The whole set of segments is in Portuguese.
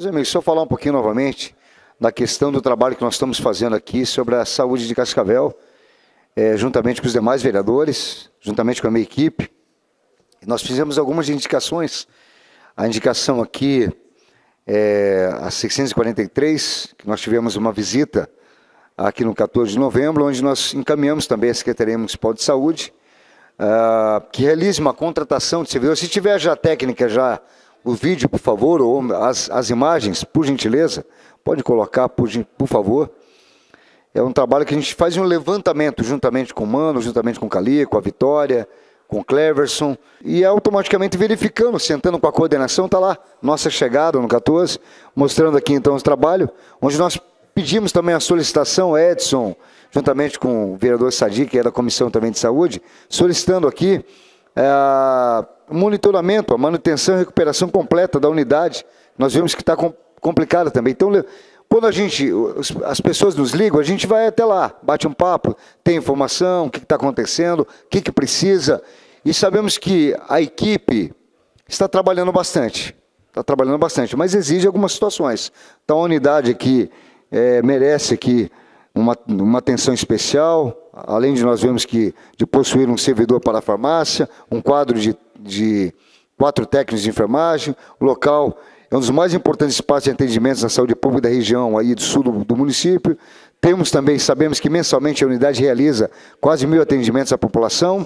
Meus amigos, só falar um pouquinho novamente da questão do trabalho que nós estamos fazendo aqui sobre a saúde de Cascavel, juntamente com os demais vereadores, juntamente com a minha equipe. Nós fizemos algumas indicações. A indicação aqui a 643, que nós tivemos uma visita aqui no 14 de novembro, onde nós encaminhamos também a Secretaria Municipal de Saúde, que realize uma contratação de servidor. Se tiver já a técnica, já o vídeo, por favor, ou as imagens, por gentileza, pode colocar, por favor. É um trabalho que a gente faz um levantamento, juntamente com o Mano, juntamente com o Cali, com a Vitória, com o Cleverson, e automaticamente verificando, sentando com a coordenação, está lá, nossa chegada no 14, mostrando aqui então o trabalho, onde nós pedimos também a solicitação, Edson, juntamente com o vereador Sadi, que é da Comissão também de Saúde, solicitando aqui o monitoramento, a manutenção e recuperação completa da unidade. Nós vemos que está complicada também. Então, quando as pessoas nos ligam, a gente vai até lá, bate um papo, tem informação, o que está acontecendo, o que precisa, e sabemos que a equipe está trabalhando bastante, mas exige algumas situações. Então, a unidade aqui merece aqui uma atenção especial, além de nós vemos que de possuir um servidor para a farmácia, um quadro de 4 técnicos de enfermagem. O local é um dos mais importantes espaços de atendimentos na saúde pública da região aí do sul do município. Temos também, sabemos que mensalmente a unidade realiza quase 1.000 atendimentos à população,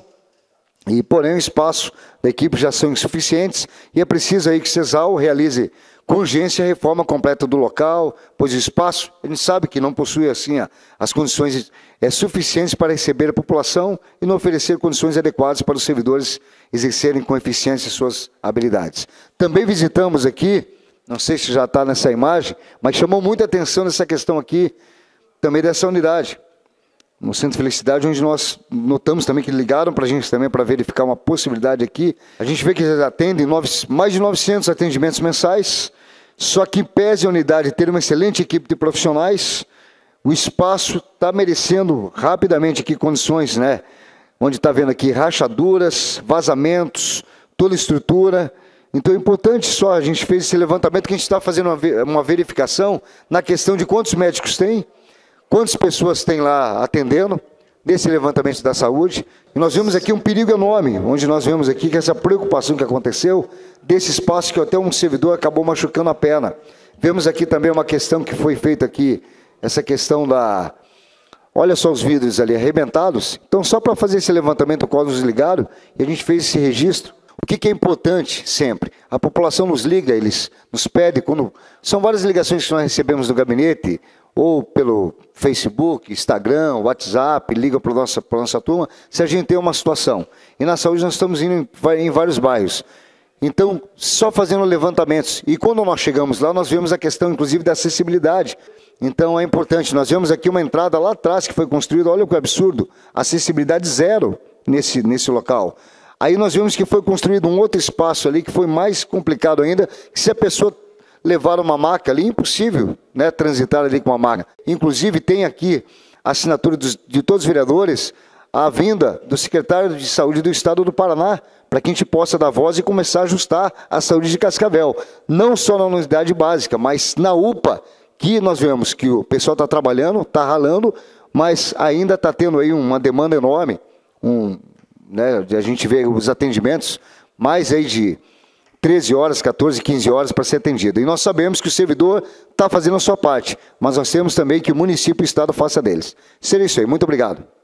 e porém o espaço da equipe já são insuficientes, e é preciso aí que CESAL realize com urgência a reforma completa do local, pois o espaço, a gente sabe que não possui assim as condições suficientes para receber a população e não oferecer condições adequadas para os servidores exercerem com eficiência suas habilidades. Também visitamos aqui, não sei se já está nessa imagem, mas chamou muita atenção nessa questão aqui, também dessa unidade, no Centro Felicidade, onde nós notamos também que ligaram para a gente também para verificar uma possibilidade aqui. A gente vê que eles atendem mais de 900 atendimentos mensais, só que pese a unidade ter uma excelente equipe de profissionais, o espaço está merecendo rapidamente aqui condições, né? Onde está vendo aqui rachaduras, vazamentos, toda a estrutura. Então é importante só, a gente fez esse levantamento que a gente está fazendo uma verificação na questão de quantos médicos tem, quantas pessoas tem lá atendendo, desse levantamento da saúde. E nós vemos aqui um perigo enorme, onde nós vemos aqui que essa preocupação que aconteceu, desse espaço que até um servidor acabou machucando a perna. Vemos aqui também uma questão que foi feita aqui, essa questão da... Olha só os vidros ali arrebentados. Então, só para fazer esse levantamento, o qual nos ligaram, e a gente fez esse registro. O que é importante sempre? A população nos liga, eles nos pedem, são várias ligações que nós recebemos do gabinete, ou pelo Facebook, Instagram, WhatsApp, liga para a nossa turma, se a gente tem uma situação. E na saúde nós estamos indo em vários bairros. Então, só fazendo levantamentos. E quando nós chegamos lá, nós vemos a questão, inclusive, da acessibilidade. Então, é importante. Nós vemos aqui uma entrada lá atrás que foi construída, olha que absurdo, acessibilidade zero nesse local. Aí nós vemos que foi construído um outro espaço ali, que foi mais complicado ainda, que se a pessoa levar uma maca ali, impossível, né, transitar ali com uma maca. Inclusive, tem aqui a assinatura de todos os vereadores, a vinda do secretário de Saúde do Estado do Paraná, para que a gente possa dar voz e começar a ajustar a saúde de Cascavel. Não só na unidade básica, mas na UPA, que nós vemos que o pessoal está trabalhando, está ralando, mas ainda está tendo aí uma demanda enorme. Né, a gente vê os atendimentos, mais aí de 13 horas, 14, 15 horas para ser atendido. E nós sabemos que o servidor está fazendo a sua parte, mas nós temos também que o município e o Estado faça deles. Seria isso aí. Muito obrigado.